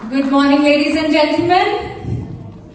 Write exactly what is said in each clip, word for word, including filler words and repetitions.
Good morning, ladies and gentlemen.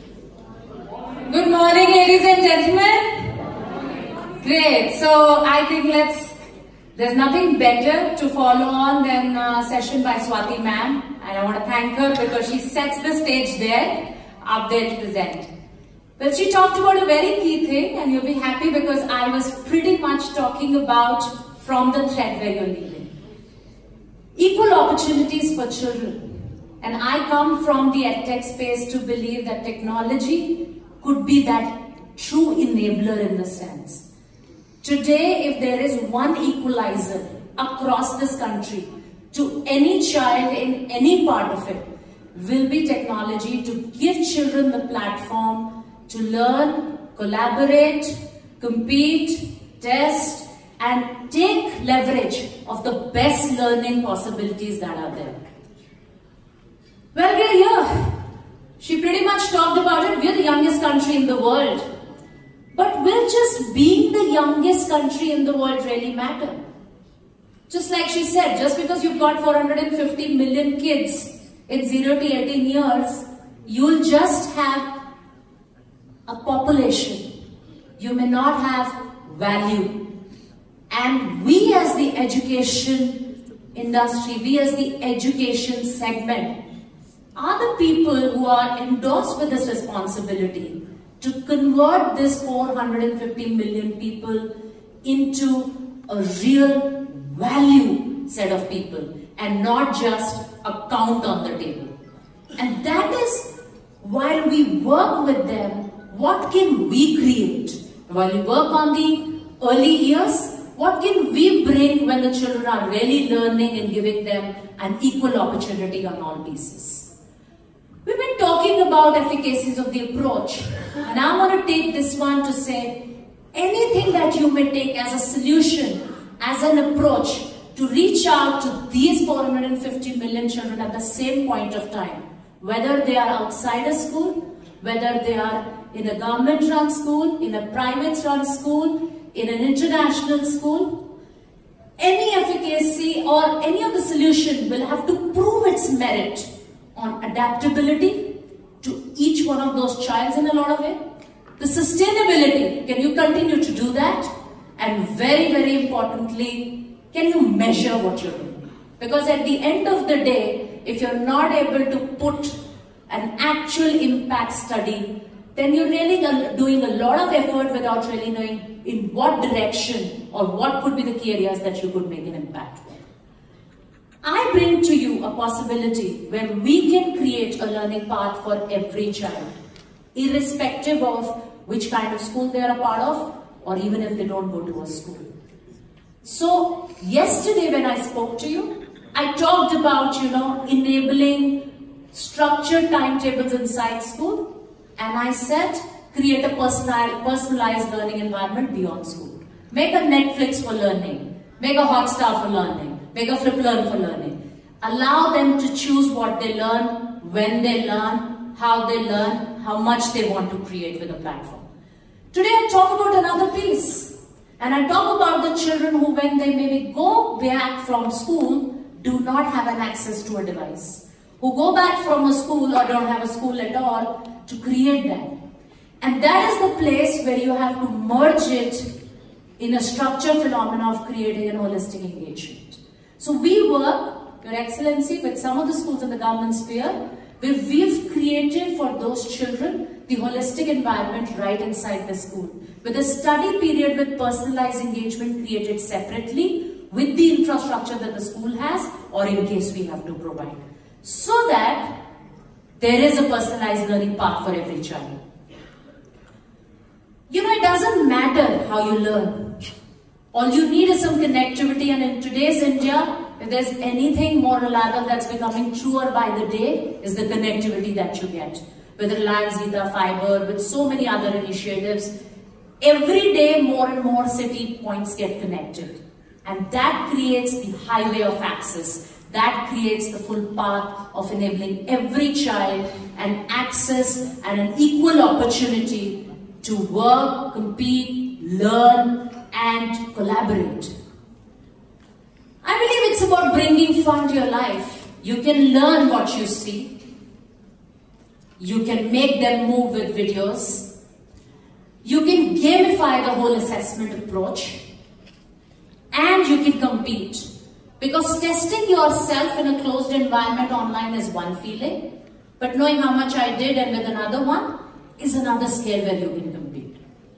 Good morning, ladies and gentlemen. Great. So I think let's, there's nothing better to follow on than a session by Swati ma'am. And I want to thank her because she sets the stage there, up there to present. Well, she talked about a very key thing, and you'll be happy because I was pretty much talking about from the thread where you're leaving. Equal opportunities for children. And I come from the edtech space to believe that technology could be that true enabler in the sense. Today, if there is one equalizer across this country to any child in any part of it, will be technology to give children the platform to learn, collaborate, compete, test, and take leverage of the best learning possibilities that are there. Well, we are here. She pretty much talked about it. We are the youngest country in the world. But will just being the youngest country in the world really matter? Just like she said, just because you've got four hundred fifty million kids in zero to eighteen years, you'll just have a population. You may not have value. And we as the education industry, we as the education segment, are the people who are endorsed with this responsibility to convert this four hundred fifty million people into a real value set of people and not just a count on the table. And that is, while we work with them, what can we create? While we work on the early years, what can we bring when the children are really learning and giving them an equal opportunity on all pieces? We've been talking about efficacies of the approach, and I want to take this one to say anything that you may take as a solution, as an approach to reach out to these four hundred fifty million children at the same point of time, whether they are outside a school, whether they are in a government-run school, in a private-run school, in an international school, any efficacy or any of the solution will have to prove its merit on adaptability to each one of those childs in a lot of it. The sustainability, can you continue to do that? And very, very importantly, can you measure what you're doing? Because at the end of the day, if you're not able to put an actual impact study, then you're really doing a lot of effort without really knowing in what direction or what could be the key areas that you could make an impact. I bring to you a possibility where we can create a learning path for every child, irrespective of which kind of school they are a part of, or even if they don't go to a school. So, yesterday when I spoke to you, I talked about, you know, enabling structured timetables inside school, and I said, create a personal, personalized learning environment beyond school. Make a Netflix for learning, make a Hotstar for learning, make a Fliplearn for learning. Allow them to choose what they learn, when they learn, how they learn, how much they want to create with a platform. Today I talk about another piece. And I talk about the children who, when they maybe go back from school, do not have an access to a device. Who go back from a school or don't have a school at all to create that. And that is the place where you have to merge it in a structured phenomena of creating an holistic engagement. So we work, Your Excellency, with some of the schools in the government sphere, where we've created for those children the holistic environment right inside the school, with a study period with personalized engagement created separately with the infrastructure that the school has, or in case we have to provide, so that there is a personalized learning path for every child. You know, it doesn't matter how you learn. All you need is some connectivity, and in today's India, if there's anything more reliable that's becoming truer by the day, is the connectivity that you get. With Reliance Zeta Fiber, with so many other initiatives, every day more and more city points get connected. And that creates the highway of access. That creates the full path of enabling every child an access and an equal opportunity to work, compete, learn, and collaborate. I believe it's about bringing fun to your life. You can learn what you see. You can make them move with videos. You can gamify the whole assessment approach. And you can compete. Because testing yourself in a closed environment online is one feeling. But knowing how much I did and with another one is another scale where you can compete.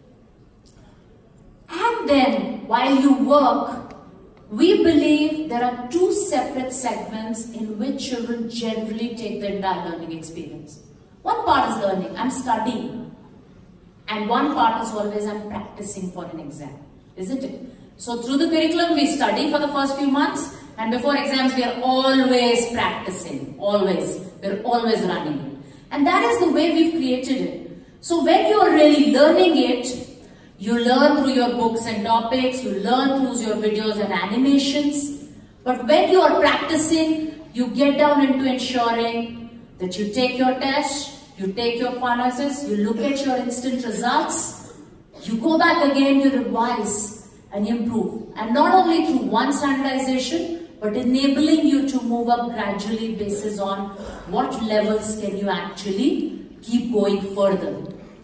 And then, while you work, we believe there are two separate segments in which children generally take the entire learning experience. One part is learning, I'm studying. And one part is always I'm practicing for an exam, isn't it? So through the curriculum, we study for the first few months, and before exams, we are always practicing, always. We're always running it. And that is the way we've created it. So when you are really learning it, you learn through your books and topics, you learn through your videos and animations. But when you are practicing, you get down into ensuring that you take your test, you take your analysis, you look at your instant results, you go back again, you revise and improve. And not only through one standardization, but enabling you to move up gradually basis on what levels can you actually keep going further.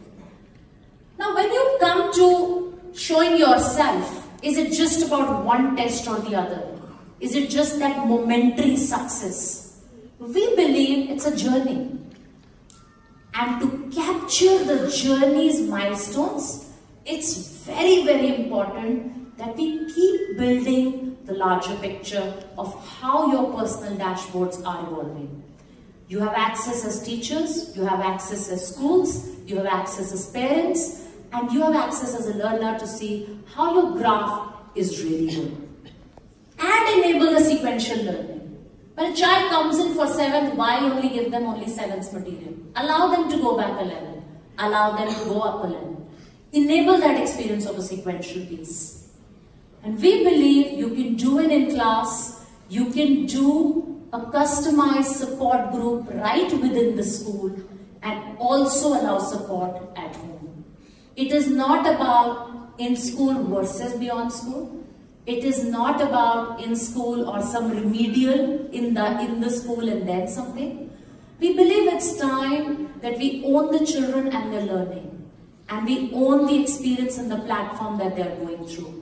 Now when you come to showing yourself, is it just about one test or the other? Is it just that momentary success? We believe it's a journey. And to capture the journey's milestones, it's very, very important that we keep building the larger picture of how your personal dashboards are evolving. You have access as teachers, you have access as schools, you have access as parents, and you have access as a learner to see how your graph is really doing. And enable the sequential learning. When a child comes in for seventh, why only give them only seventh material? Allow them to go back a level. Allow them to go up a level. Enable that experience of a sequential piece. And we believe you can do it in class, you can do a customized support group right within the school and also allow support at home. It is not about in school versus beyond school. It is not about in school or some remedial in the, in the school and then something. We believe it's time that we own the children and their learning and we own the experience and the platform that they're going through.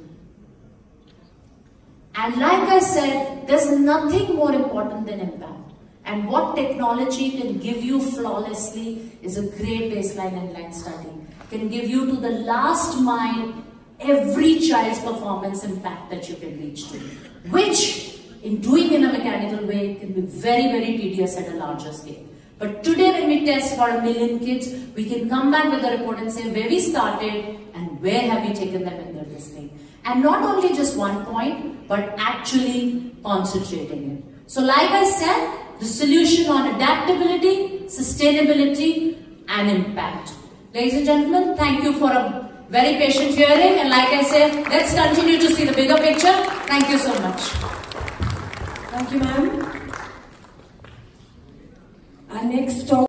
And like I said, there's nothing more important than impact. And what technology can give you flawlessly is a great baseline inline study. Can give you to the last mile every child's performance impact that you can reach to. Which, in doing in a mechanical way, can be very, very tedious at a larger scale. But today when we test about a million kids, we can come back with a report and say where we started and where have we taken them in their this thing. And not only just one point, but actually concentrating it. So like I said, the solution on adaptability, sustainability and impact. Ladies and gentlemen, thank you for a very patient hearing. And like I said, let's continue to see the bigger picture. Thank you so much. Thank you, ma'am. Our next talk.